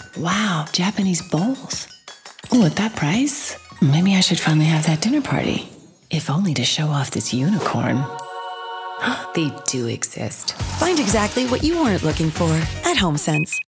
Wow, Japanese bowls. Oh, at that price? Maybe I should finally have that dinner party. If only to show off this unicorn. They do exist. Find exactly what you aren't looking for at HomeSense.